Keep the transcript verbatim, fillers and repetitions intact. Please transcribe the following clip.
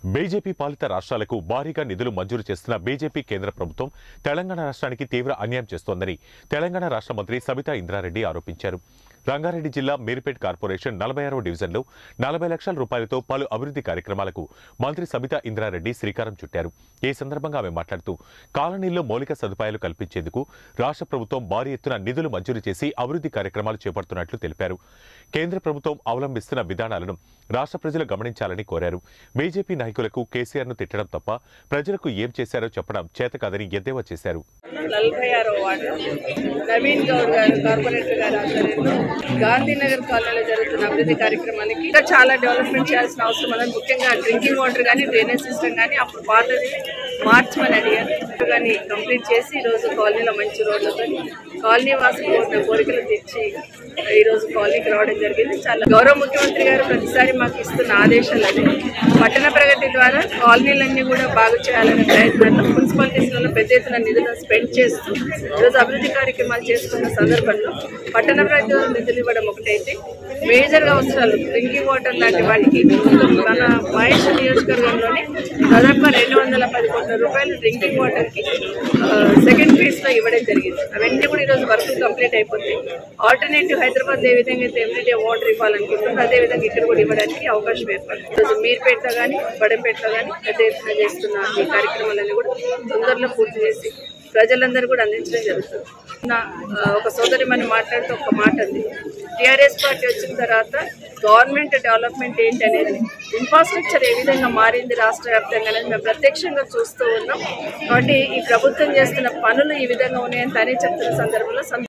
BJP పాలిత రాష్ట్రాలకు భారీగా నిధులు మంజూరు చేస్తున్న బీజేపీ కేంద్ర ప్రభుత్వం తెలంగాణ రాష్ట్రానికి తీవ్ర అన్యాయం చేస్తోందని తెలంగాణ రాష్ట్ర మంత్రి సబితా ఇంద్రారెడ్డి ఆరోపించారు. రంగారెడ్డి జిల్లా మీర్పేట్ కార్పొరేషన్ నలభై ఆరవ డివిజన్లో నలభై లక్షల రూపాయలతో పలు అభివృద్ధి కార్యక్రమాలకు మంత్రి సబితా ఇంద్రారెడ్డి శ్రీకారం చుట్టారు. ఈ సందర్భంగా ఆమె మాట్లాడుతూ కాలనీల్లో మౌలిక సదుపాయాలు కల్పించేందుకు రాష్ట్ర ప్రభుత్వం భారీ ఎత్తున నిధులు మంజూరు చేసి అభివృద్ధి కార్యక్రమాలు చేపడుతున్నట్లు తెలిపారు. కేంద్ర ప్రభుత్వం అవలంబిస్తున్న విధానాలను రాష్ట్ర ప్రజలు గమనించాలని కోరారు. బీజేపీ నాయకులకు కేసీఆర్ ను తిట్టడం తప్ప ప్రజలకు ఏం చేశారో చెప్పడం చేతకాదని ఎద్దేవా చేశారు. నలభై ఆరవ వార్డు నవీన్ గౌడ్ గారు కార్పొరేటర్ గారు ఆధ్వర్యంలో గాంధీనగర్ కాలనీలో జరుగుతున్న అభివృద్ధి కార్యక్రమానికి ఇంకా చాలా డెవలప్మెంట్ చేయాల్సిన అవసరం ఉన్నది. ముఖ్యంగా డ్రింకింగ్ వాటర్ కానీ డ్రైనేజ్ సిస్టమ్ కానీ అప్పుడు పాతది మార్చమని అడిగారు కానీ కంప్లీట్ చేసి ఈరోజు కాలనీలో మంచి రోడ్లతో కాలనీ వాసులు కోరిన కోరికలు తెచ్చి ఈరోజు కాలనీకి రావడం జరిగింది. చాలా గౌరవ ముఖ్యమంత్రి గారు ప్రతిసారి మాకు ఇస్తున్న ఆదేశాలు అది పట్టణ ప్రగతి ద్వారా కాలనీలన్నీ కూడా బాగు చేయాలనే ప్రయత్నంలో మున్సిపాలిటీస్లలో పెద్ద ఎత్తున నిధులను స్పెండ్ చేస్తూ ఈరోజు అభివృద్ధి కార్యక్రమాలు చేసుకున్న సందర్భంలో పట్టణ ప్రగతి నిధులు ఇవ్వడం ఒకటైతే మేజర్గా అవసరాలు డ్రింకింగ్ వాటర్ లాంటి వాటికి మన మహేష్ నియోజకవర్గంలోనే దాదాపుగా రెండు వందల పది కోట్ల రూపాయలు డ్రింకింగ్ వాటర్కి సెకండ్ ఫేజ్లో ఇవ్వడం జరిగింది. అవన్నీ కూడా ఈరోజు వర్క్ కంప్లీట్ అయిపోతాయి. ఆల్టర్నేటివ్ హైదరాబాద్ ఏ విధంగా అయితే ఎవ్రీడే వాటర్ ఇవ్వాలనుకుంటుందో అదేవిధంగా ఇక్కడ కూడా ఇవ్వడానికి అవకాశం ఏర్పడుతుంది. ఈరోజు మీర్పేటలో కానీ బడంపేటలో కానీ పెద్ద ఎత్తున చేస్తున్న ఈ కార్యక్రమాలన్నీ కూడా తొందరలో పూర్తి చేసి ప్రజలందరూ కూడా అందించడం జరుగుతుంది. నా ఒక సోదరి మనం మాట్లాడుతూ ఒక మాట ఉంది, టీఆర్ఎస్ పార్టీ వచ్చిన తర్వాత గవర్నమెంట్ డెవలప్మెంట్ ఏంటి అనేది ఇన్ఫ్రాస్ట్రక్చర్ ఏ విధంగా మారింది రాష్ట్ర వ్యాప్తంగా అనేది మేము ప్రత్యక్షంగా చూస్తూ ఉన్నాం. కాబట్టి ఈ ప్రభుత్వం చేస్తున్న పనులు ఈ విధంగా ఉన్నాయని తనే చెప్తున్న సందర్భంలో